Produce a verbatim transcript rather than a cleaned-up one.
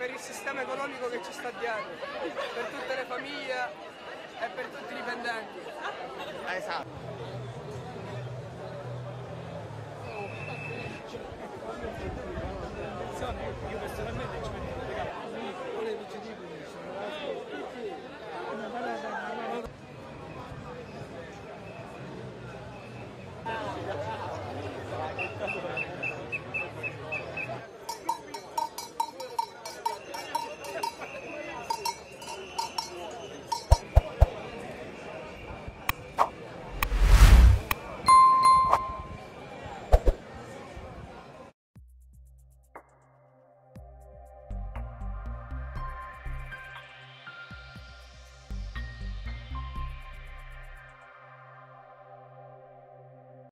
per il sistema economico che ci sta dietro, per tutte le famiglie e per tutti i dipendenti. Esatto. Io personalmente ci vedo